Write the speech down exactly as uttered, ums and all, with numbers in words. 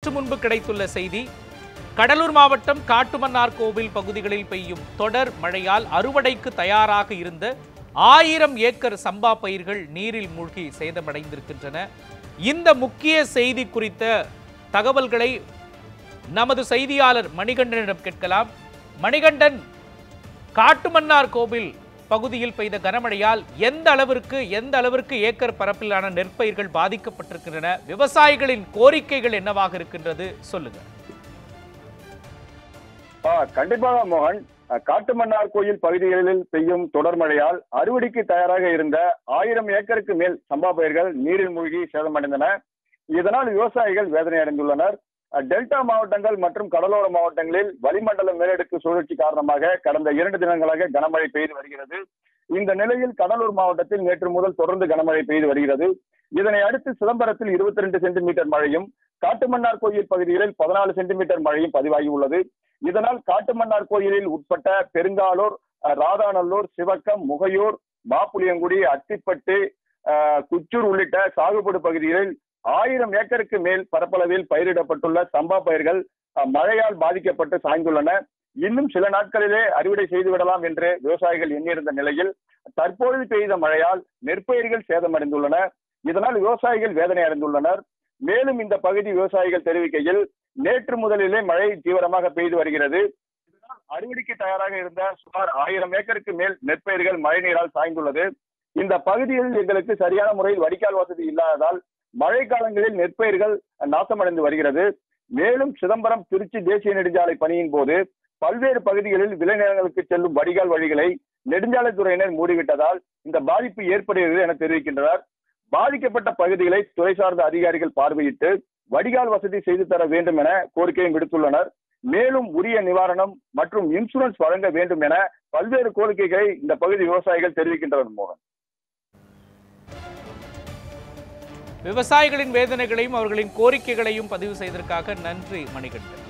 சற்று முன்பு கிடைத்துள்ள செய்தி. கடலூர் மாவட்டம் காட்டுமன்னார் கோவில் பகுதிகளில் பெய்யும் தொடர் மழையால் அறுவடைக்கு தயாராக இருந்த ஆயிரம் ஏக்கர் சம்பா பயிர்கள் நீரில் மூழ்கி சேதமடைந்திருக்கின்றன. இந்த முக்கிய செய்தி குறித்த தகவல்களை நமது செய்தியாளர் மணிகண்டனிடம் கேட்கலாம். மணிகண்டன், காட்டுமன்னார் கோவில் பகுதியில் பெய்த கனமழையால் எந்த அளவிற்கு எந்த அளவிற்கு ஏக்கர் பரப்பிலான நெற்பயிர்கள் பாதிக்கப்பட்டிருக்கின்றன, விவசாயிகளின் கோரிக்கைகள் என்னவாக இருக்கின்றது, சொல்லுங்க. கண்டிப்பாக மோகன், காட்டுமன்னார் கோயில் பகுதிகளில் பெய்யும் தொடர் மழையால் அறுவடைக்கு தயாராக இருந்த ஆயிரம் ஏக்கருக்கு மேல் சம்பா பயிர்கள் நீரில் மூழ்கி சேதமடைந்தன. இதனால் விவசாயிகள் வேதனை அடைந்துள்ளனர். டெல்டா மாவட்டங்கள் மற்றும் கடலோர மாவட்டங்களில் வளிமண்டல மேலடுக்கு சுழற்சி காரணமாக கடந்த இரண்டு தினங்களாக கனமழை பெய்து வருகிறது. இந்த நிலையில் கடலூர் மாவட்டத்தில் நேற்று முதல் தொடர்ந்து கனமழை பெய்து வருகிறது. இதனை அடுத்து சிதம்பரத்தில் இருபத்தி ரெண்டு சென்டிமீட்டர் மழையும், காட்டுமன்னார் கோயில் பகுதிகளில் பதினாலு சென்டிமீட்டர் மழையும் பதிவாகி உள்ளது. இதனால் காட்டுமன்னார் கோயிலில் உட்பட்ட பெருங்காலூர், ராதாநல்லூர், சிவக்கம், முகையூர், மாப்புளியங்குடி, அத்திப்பட்டு, குச்சூர் உள்ளிட்ட சாகுபடி பகுதிகளில் ஆயிரம் ஏக்கருக்கு மேல் பரப்பளவில் பயிரிடப்பட்டுள்ள சம்பா பயிர்கள் மழையால் பாதிக்கப்பட்டு சாய்ந்துள்ளன. இன்னும் சில நாட்களிலே அறுவடை செய்துவிடலாம் என்று விவசாயிகள் எண்ணியிருந்த நிலையில் தற்போது பெய்த மழையால் நெற்பயிர்கள் சேதமடைந்துள்ளன. இதனால் விவசாயிகள் வேதனை அடைந்துள்ளனர். மேலும் இந்த பகுதி விவசாயிகள் தெரிவிக்கையில், நேற்று முதலிலே மழை தீவிரமாக பெய்து வருகிறது. இதனால் அறுவடைக்கு தயாராக இருந்த சுமார் ஆயிரம் ஏக்கருக்கு மேல் நெற்பயிர்கள் மழைநீரால் சாய்ந்துள்ளது. இந்த பகுதியில் எங்களுக்கு சரியான முறையில் வடிகால் வசதி இல்லாததால் மழை காலங்களில் நெற்பயிர்கள் நாசமடைந்து வருகிறது. மேலும் சிதம்பரம் திருச்சி தேசிய நெடுஞ்சாலை பணியின் போது பல்வேறு பகுதிகளில் விளைநிலங்களுக்கு செல்லும் வடிகால் வழிகளை நெடுஞ்சாலைத்துறையினர் மூடிவிட்டதால் இந்த பாதிப்பு ஏற்படுகிறது என தெரிவிக்கின்றனர். பாதிக்கப்பட்ட பகுதிகளை துறை சார்ந்த அதிகாரிகள் பார்வையிட்டு வடிகால் வசதி செய்து தர வேண்டும் என கோரிக்கையும் விடுத்துள்ளனர். மேலும் உரிய நிவாரணம் மற்றும் இன்சூரன்ஸ் வழங்க வேண்டும் என பல்வேறு கோரிக்கைகளை இந்த பகுதி விவசாயிகள் தெரிவிக்கின்றனர். மோகன், விவசாயிகளின் வேதனைகளையும் அவர்களின் கோரிக்கைகளையும் பதிவு செய்ததற்காக நன்றி மணிகண்டன்.